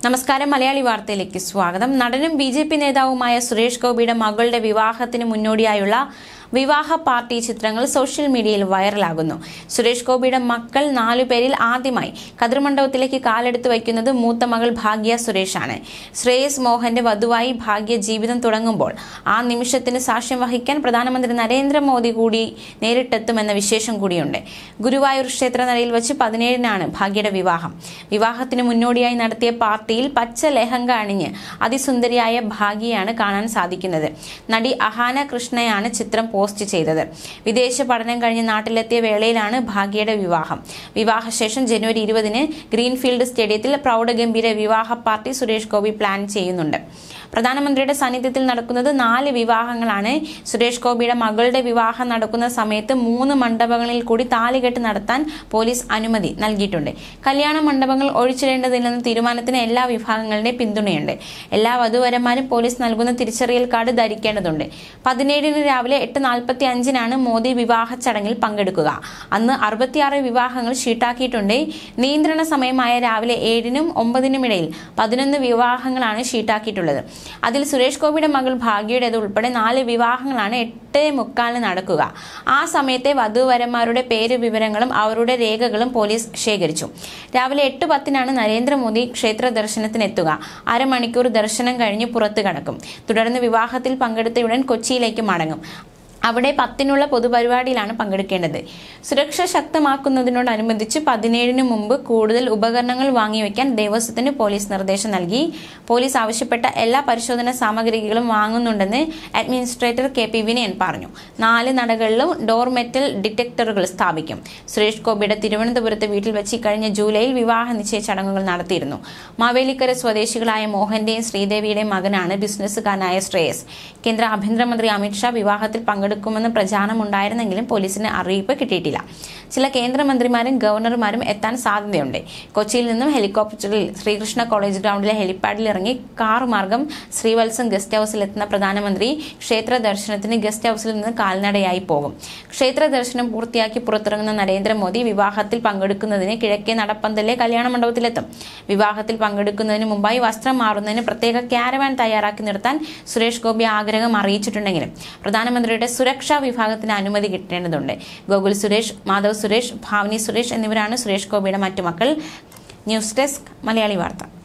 നമസ്കാരം മലയാളി വാർത്തയിലേക്ക് സ്വാഗതം. നടനും ബിജെപി നേതാവുമായ സുരേഷ് ഗോപിയുടെ മകളുടെ വിവാഹത്തിന് മുന്നോടിയായുള്ള വിവാഹ പാർട്ടി ചിത്രങ്ങൾ സോഷ്യൽ മീഡിയയിൽ വൈറലാകുന്നു. സുരേഷ് ഗോപിയുടെ മക്കൾ 4 പേരിൽ ആദ്യമായി കതിർമണ്ഡപത്തിലേക്ക് കാലെടുത്ത് വയ്ക്കുന്നത് മൂത്ത മകൾ ഭാഗ്യ സുരേഷാണ്. ശ്രേയസ് മോഹന്റെ വധുവായി ഭാഗ്യ ജീവിതം തുടങ്ങുമ്പോൾ ആ നിമിഷത്തിന് സാക്ഷ്യം വഹിക്കാൻ പ്രധാനമന്ത്രി നരേന്ദ്രമോദി കൂടി നേരിട്ടെത്തുമെന്ന വിശേഷം കൂടിയുണ്ട്. ഗുരുവായൂർ ക്ഷേത്രനടയിൽ വെച്ച് 17-നാണ് ഭാഗ്യയുടെ വിവാഹം. വിവാഹത്തിന് മുന്നോടിയായി നടത്തിയ പാർട്ടിയിൽ പച്ച ലെഹങ്ക അണിഞ്ഞ് അതിസുന്ദരിയായ ഭാഗ്യയാണ് കാണാൻ സാധിക്കുന്നത്. നടി അഹാന കൃഷ്ണയാണ് ചിത്രം പോസ്റ്റ് ചെയ്തത്. വിദേശ പഠനം കഴിഞ്ഞ് നാട്ടിലെത്തിയ വേളയിലാണ് ഭാഗ്യയുടെ വിവാഹം. വിവാഹശേഷം ജനുവരി 20-ന് ഗ്രീൻഫീൽഡ് സ്റ്റേഡിയത്തിൽ പ്രൗഢഗംഭീര വിവാഹ പാർട്ടി സുരേഷ് ഗോപി പ്ലാൻ ചെയ്യുന്നുണ്ട്. പ്രധാനമന്ത്രിയുടെ സാന്നിധ്യത്തിൽ നടക്കുന്നത് 4 വിവാഹങ്ങളാണ്. സുരേഷ് ഗോപിയുടെ മകളുടെ വിവാഹം നടക്കുന്ന സമയത്ത് 3 മണ്ഡപങ്ങളിൽ കൂടി താലികെട്ട് നടത്താൻ പോലീസ് അനുമതി നൽകിയിട്ടുണ്ട്. കല്യാണ മണ്ഡപങ്ങൾ ഒഴിച്ചിടേണ്ടതില്ലെന്ന തീരുമാനത്തിന് എല്ലാ വിഭാഗങ്ങളുടെയും പിന്തുണയുണ്ട്. എല്ലാ വധുവരന്മാരും പോലീസ് നൽകുന്ന തിരിച്ചറിയൽ കാർഡ് ധരിക്കേണ്ടതുണ്ട്. 17-ന് രാവിലെ 8:45-നാണ് മോദി വിവാഹ ചടങ്ങിൽ പങ്കെടുക്കുക. അന്ന് 66 വിവാഹങ്ങൾ ഷീട്ടാക്കിയിട്ടുണ്ട്. നിയന്ത്രണ സമയമായ രാവിലെ 7-നും 9-നും ഇടയിൽ 11 വിവാഹങ്ങളാണ് ഷീട്ടാക്കിയിട്ടുള്ളത്. അതിൽ സുരേഷ് ഗോപിയുടെ മകൾ ഭാഗ്യയുടേത് ഉൾപ്പെടെ 4 വിവാഹങ്ങളാണ് 8:45-ന് നടക്കുക. ആ സമയത്തെ വധുവരന്മാരുടെ പേര് വിവരങ്ങളും അവരുടെ രേഖകളും പോലീസ് ശേഖരിച്ചു. രാവിലെ 8:10-നാണ് നരേന്ദ്രമോദി ക്ഷേത്ര ദർശനത്തിനെത്തുക. അരമണിക്കൂർ ദർശനം കഴിഞ്ഞ് പുറത്തു കടക്കും. തുടർന്ന് വിവാഹത്തിൽ പങ്കെടുത്തയുടൻ കൊച്ചിയിലേക്ക് മടങ്ങും. അവിടെ 10-നുള്ള പൊതുപരിപാടിയിലാണ് പങ്കെടുക്കേണ്ടത്. സുരക്ഷ ശക്തമാക്കുന്നതിനോടനുബന്ധിച്ച് 17-ന് മുമ്പ് കൂടുതൽ ഉപകരണങ്ങൾ വാങ്ങിവെക്കാൻ ദേവസ്വത്തിന് പോലീസ് നിർദ്ദേശം നൽകി. പോലീസ് ആവശ്യപ്പെട്ട എല്ലാ പരിശോധനാ സാമഗ്രികളും വാങ്ങുന്നുണ്ടെന്ന് അഡ്മിനിസ്ട്രേറ്റർ KP വിനയൻ പറഞ്ഞു. 4 നടകളിലും ഡോർ മെറ്റൽ ഡിറ്റക്ടറുകൾ സ്ഥാപിക്കും. സുരേഷ് ഗോപിയുടെ തിരുവനന്തപുരത്ത് വീട്ടിൽ വെച്ച് കഴിഞ്ഞ ജൂലൈയിൽ വിവാഹ നിശ്ചയ ചടങ്ങുകൾ നടത്തിയിരുന്നു. മാവേലിക്കര സ്വദേശികളായ മോഹന്റെയും ശ്രീദേവിയുടെയും മകനാണ് ബിസിനസ്സുകാരനായ ശ്രേയസ്. കേന്ദ്ര ആഭ്യന്തരമന്ത്രി അമിത്ഷാ വിവാഹത്തിൽ പങ്കെടുക്കുമെന്ന് പ്രചാരണമുണ്ടായിരുന്നെങ്കിലും പോലീസിന് അറിയിപ്പ് കിട്ടിയിട്ടില്ല. ചില കേന്ദ്രമന്ത്രിമാരും ഗവർണർമാരും എത്താൻ സാധ്യതയുണ്ട്. കൊച്ചിയിൽ നിന്നും ഹെലികോപ്റ്ററിൽ ശ്രീകൃഷ്ണ കോളേജ് ഗ്രൗണ്ടിലെ ഹെലിപ്പാഡിൽ ഇറങ്ങി കാർ മാർഗം ശ്രീവത്സം ഗസ്റ്റ് ഹൌസിൽ എത്തുന്ന പ്രധാനമന്ത്രി ക്ഷേത്ര ദർശനത്തിന് ഗസ്റ്റ് ഹൌസിൽ നിന്ന് കാൽനടയായി പോകും. ക്ഷേത്ര ദർശനം പൂർത്തിയാക്കി പുറത്തിറങ്ങുന്ന നരേന്ദ്രമോദി വിവാഹത്തിൽ പങ്കെടുക്കുന്നതിന് കിഴക്കേ നടപ്പന്തലിലെ കല്യാണ മണ്ഡപത്തിലെത്തും. വിവാഹത്തിൽ പങ്കെടുക്കുന്നതിന് മുമ്പായി വസ്ത്രം മാറുന്നതിന് പ്രത്യേക ക്യാരവാൻ തയ്യാറാക്കി നിർത്താൻ സുരേഷ് ഗോപി ആഗ്രഹം അറിയിച്ചിട്ടുണ്ടെങ്കിലും പ്രധാനമന്ത്രിയുടെ സുരക്ഷാ വിഭാഗത്തിന് അനുമതി കിട്ടേണ്ടതുണ്ട്. ഗോകുൽ സുരേഷ്, മാധവ് സുരേഷ്, ഭാവനി സുരേഷ് എന്നിവരാണ് സുരേഷ് ഗോപിയുടെ മറ്റു മക്കൾ. ന്യൂസ് ഡെസ്ക് മലയാളി വാർത്ത.